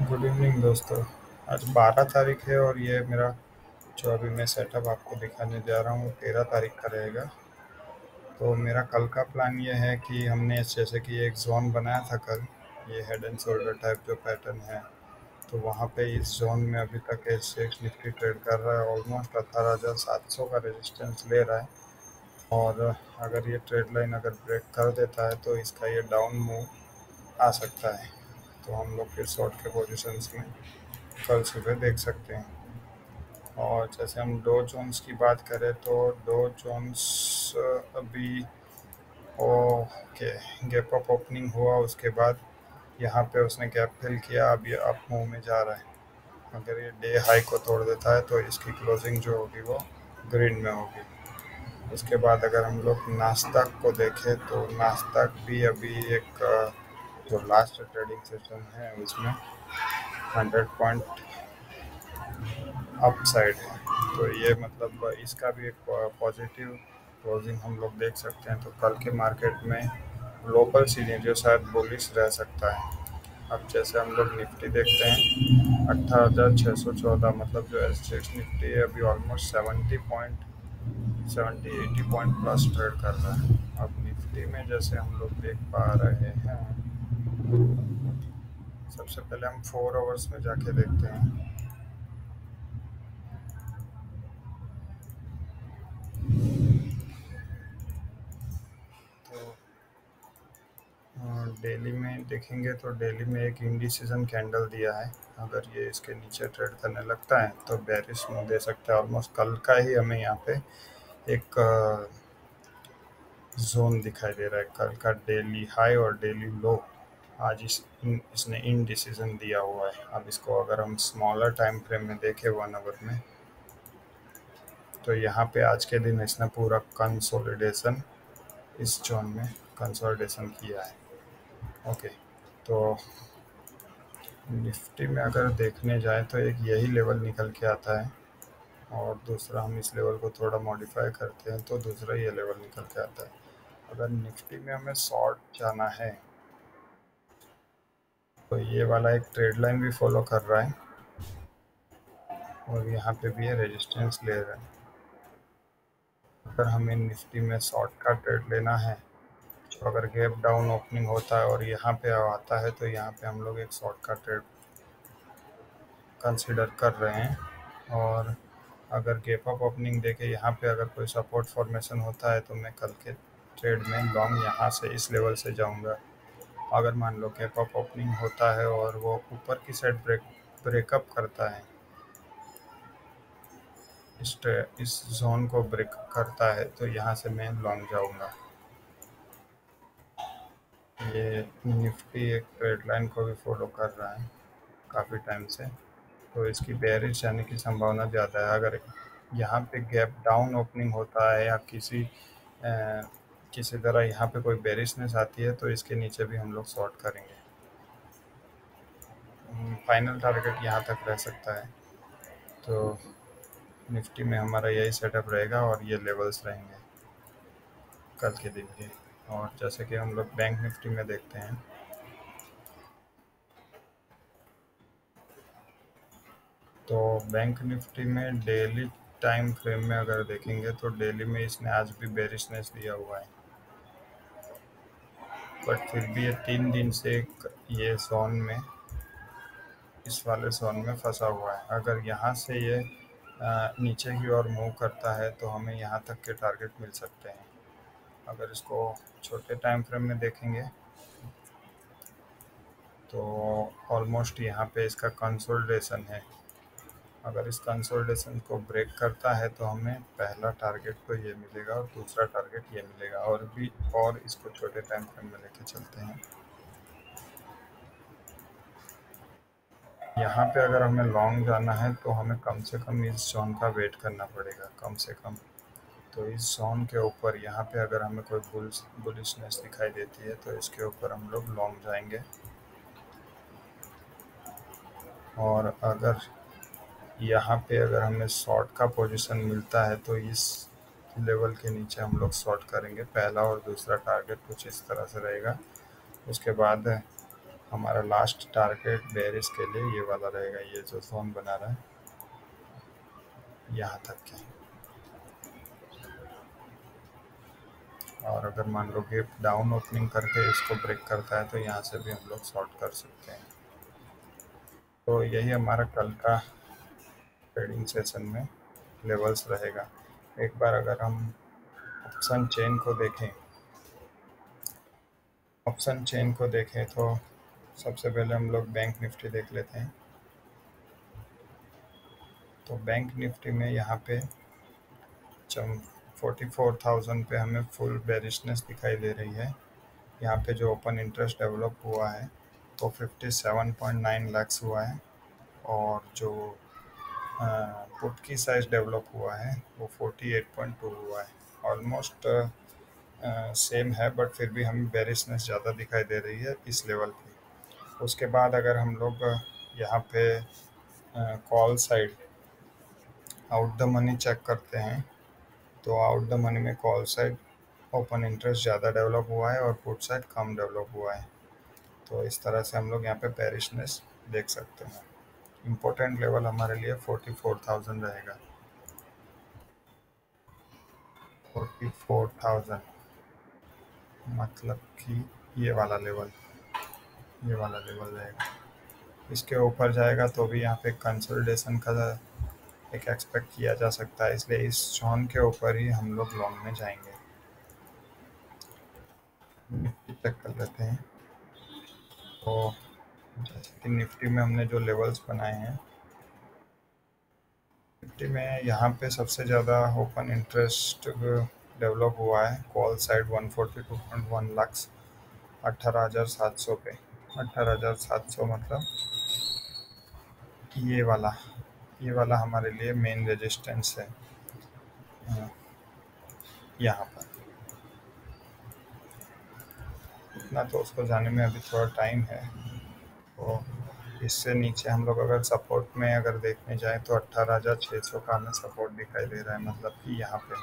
Good evening दोस्तों। आज 12 तारीख है और ये मेरा जो अभी मैं सेटअप आपको दिखाने जा रहा हूँ 13 तारीख का रहेगा। तो मेरा कल का प्लान ये है कि हमने जैसे कि एक जोन बनाया था कल, ये हेड एंड शोल्डर टाइप जो पैटर्न है, तो वहाँ पे इस जोन में अभी तक एसजेएक्स निफ्टी ट्रेड कर रहा है। ऑलमोस्ट 18,700 का रेजिस्टेंस ले रहा है और अगर ये ट्रेड लाइन अगर ब्रेक कर देता है तो इसका ये डाउन मूव आ सकता है। तो हम लोग फिर शॉर्ट के पोजीशंस में कल सुबह देख सकते हैं। और जैसे हम डो जोन्स की बात करें तो डो जोन्स अभी ओके गैप अप ओपनिंग हुआ, उसके बाद यहाँ पे उसने गैप फिल किया, अब ये अप मूव में जा रहा है। अगर ये डे हाई को तोड़ देता है तो इसकी क्लोजिंग जो होगी वो ग्रीन में होगी। उसके बाद अगर हम लोग नास्दाक को देखें तो नास्दाक भी अभी एक जो लास्ट ट्रेडिंग सेशन है उसमें 100 पॉइंट अप साइड है। तो ये मतलब इसका भी एक पॉजिटिव क्लोजिंग हम लोग देख सकते हैं। तो कल के मार्केट में ग्लोबल सिनेरियो शायद बुलिश रह सकता है। अब जैसे हम लोग निफ्टी देखते हैं 18,614, मतलब जो एसजेएक्स निफ्टी है अभी ऑलमोस्ट 70 80 पॉइंट प्लस ट्रेड कर रहा है। अब निफ्टी में जैसे हम लोग देख पा रहे हैं, सबसे पहले हम 4 आवर्स में जाके देखते हैं। तो डेली में देखेंगे तो डेली में एक इंडिसीजन कैंडल दिया है। अगर ये इसके नीचे ट्रेड करने लगता है तो बेरिश मूव दे सकता है। ऑलमोस्ट कल का ही हमें यहाँ पे एक जोन दिखाई दे रहा है। कल का डेली हाई और डेली लो आज इसने इंडिसीजन दिया हुआ है। अब इसको अगर हम स्मॉलर टाइम फ्रेम में देखें 1 आवर में, तो यहाँ पे आज के दिन इसने पूरा कंसोलिडेशन इस जोन में कंसोलिडेशन किया है। ओके, तो निफ्टी में अगर देखने जाए तो एक यही लेवल निकल के आता है और दूसरा हम इस लेवल को थोड़ा मॉडिफाई करते हैं तो दूसरा ये लेवल निकल के आता है। अगर निफ्टी में हमें शॉर्ट जाना है तो ये वाला एक ट्रेड लाइन भी फॉलो कर रहा है और यहाँ पे भी ये रेजिस्टेंस ले रहा है। अगर हमें निफ्टी में शॉर्ट का ट्रेड लेना है तो अगर गैप डाउन ओपनिंग होता है और यहाँ पे आता है तो यहाँ पे हम लोग एक शॉर्ट का ट्रेड कंसिडर कर रहे हैं। और अगर गैप अप ओपनिंग देके यहाँ पे अगर कोई सपोर्ट फॉर्मेशन होता है तो मैं कल के ट्रेड में लॉन्ग यहाँ से इस लेवल से जाऊँगा। अगर मान लो गैप अप ओपनिंग होता है और वो ऊपर की साइड ब्रेकअप करता है, इस जोन को ब्रेक करता है तो यहाँ से मैं लॉन्ग जाऊँगा। ये निफ्टी एक ट्रेड लाइन को भी फॉलो कर रहा है काफ़ी टाइम से, तो इसकी बेयरिश जाने की संभावना ज़्यादा है। अगर यहाँ पे गैप डाउन ओपनिंग होता है या किसी तरह यहाँ पे कोई बेरिशनेस आती है तो इसके नीचे भी हम लोग शॉर्ट करेंगे। फाइनल टारगेट यहाँ तक रह सकता है। तो निफ्टी में हमारा यही सेटअप रहेगा और ये लेवल्स रहेंगे कल के दिन के। और जैसे कि हम लोग बैंक निफ्टी में देखते हैं तो बैंक निफ्टी में डेली टाइम फ्रेम में अगर देखेंगे तो डेली में इसने आज भी बेरिशनेस दिया हुआ है, बट फिर भी ये 3 दिन से ये जोन में इस वाले जोन में फंसा हुआ है। अगर यहाँ से ये नीचे की ओर मूव करता है तो हमें यहाँ तक के टारगेट मिल सकते हैं। अगर इसको छोटे टाइम फ्रेम में देखेंगे तो ऑलमोस्ट यहाँ पे इसका कंसोलिडेशन है। अगर इस कंसोलिडेशन को ब्रेक करता है तो हमें पहला टारगेट तो ये मिलेगा और दूसरा टारगेट ये मिलेगा। और इसको छोटे टाइम फ्रेम में लेके चलते हैं। यहाँ पे अगर हमें लॉन्ग जाना है तो हमें कम से कम इस जोन का वेट करना पड़ेगा कम से कम। तो इस जोन के ऊपर यहाँ पे अगर हमें कोई बुलिशनेस दिखाई देती है तो इसके ऊपर हम लोग लॉन्ग जाएंगे। और अगर यहाँ पे अगर हमें शॉर्ट का पोजीशन मिलता है तो इस लेवल के नीचे हम लोग शॉर्ट करेंगे। पहला और दूसरा टारगेट कुछ इस तरह से रहेगा। उसके बाद हमारा लास्ट टारगेट बेरिस के लिए ये वाला रहेगा, ये जो जोन बना रहा है यहाँ तक के। और अगर मान लो कि डाउन ओपनिंग करके इसको ब्रेक करता है तो यहाँ से भी हम लोग शॉर्ट कर सकते हैं। तो यही हमारा कल का ट्रेडिंग सेशन में लेवल्स रहेगा। एक बार अगर हम ऑप्शन चेन को देखें, तो सबसे पहले हम लोग बैंक निफ्टी देख लेते हैं। तो बैंक निफ्टी में यहाँ पे 44,000 पे हमें फुल बेरिशनेस दिखाई दे रही है। यहाँ पे जो ओपन इंटरेस्ट डेवलप हुआ है वो 57.9 लाख्स हुआ है, और जो पुट की साइज डेवलप हुआ है वो 48.2 हुआ है। ऑलमोस्ट सेम है, बट फिर भी हमें बेरिशनेस ज़्यादा दिखाई दे रही है इस लेवल पे। उसके बाद अगर हम लोग यहाँ पे call side out the money check करते हैं, तो आउट द मनी में कॉल साइड ओपन इंटरेस्ट ज़्यादा डेवलप हुआ है और पुट साइड कम डेवलप हुआ है। तो इस तरह से हम लोग यहाँ पे बेरिशनेस देख सकते हैं। इम्पोर्टेंट लेवल हमारे लिए 44,000 रहेगा। 44,000 मतलब कि ये वाला लेवल रहेगा। इसके ऊपर जाएगा तो भी यहाँ पे कंसोलिडेशन का एक एक्सपेक्ट किया जा सकता है, इसलिए इस जोन के ऊपर ही हम लोग लॉन्ग में जाएंगे। निफ्टी चेक कर लेते हैं। तो जैसे कि निफ्टी में हमने जो लेवल्स बनाए हैं, निफ्टी में यहाँ पे सबसे ज़्यादा ओपन इंटरेस्ट डेवलप हुआ है कॉल साइड 142.1 लाख 18,700 पे। 18,700 मतलब ये वाला हमारे लिए मेन रेजिस्टेंस है यहाँ पर। इतना तो उसको जाने में अभी थोड़ा टाइम है। तो इससे नीचे हम लोग अगर सपोर्ट में अगर देखने जाएं तो 18,600 का हमें सपोर्ट दिखाई दे रहा है, मतलब कि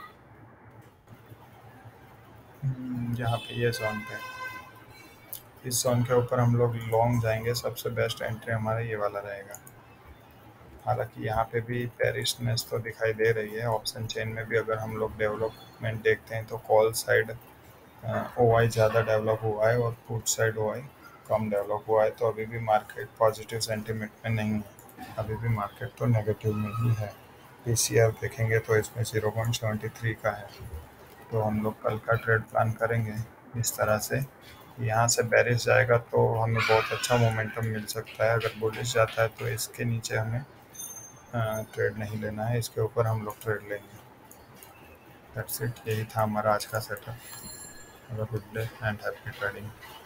यहाँ पे ये जोन पे, इस जोन के ऊपर हम लोग लॉन्ग जाएंगे। सबसे बेस्ट एंट्री हमारा ये वाला रहेगा। हालांकि यहाँ पे भी पेरिशनेस तो दिखाई दे रही है। ऑप्शन चेन में भी अगर हम लोग डेवलपमेंट देखते हैं तो कॉल साइड ओआई ज़्यादा डेवलप हुआ है और पुट साइड ओआई कम डेवलप हुआ है। तो अभी भी मार्केट पॉजिटिव सेंटीमेंट में नहीं है, अभी भी मार्केट तो नेगेटिव में ही है। पीसीआर देखेंगे तो इसमें 0.73 का है। तो हम लोग कल का ट्रेड प्लान करेंगे इस तरह से। यहाँ से बेरिश जाएगा तो हमें बहुत अच्छा मोमेंटम मिल सकता है। अगर बुलिश जाता है तो इसके नीचे हमें ट्रेड नहीं लेना है, इसके ऊपर हम लोग ट्रेड लेंगे। दैट्स इट, यही था हमारा आज का setup. Have a good day and happy trading.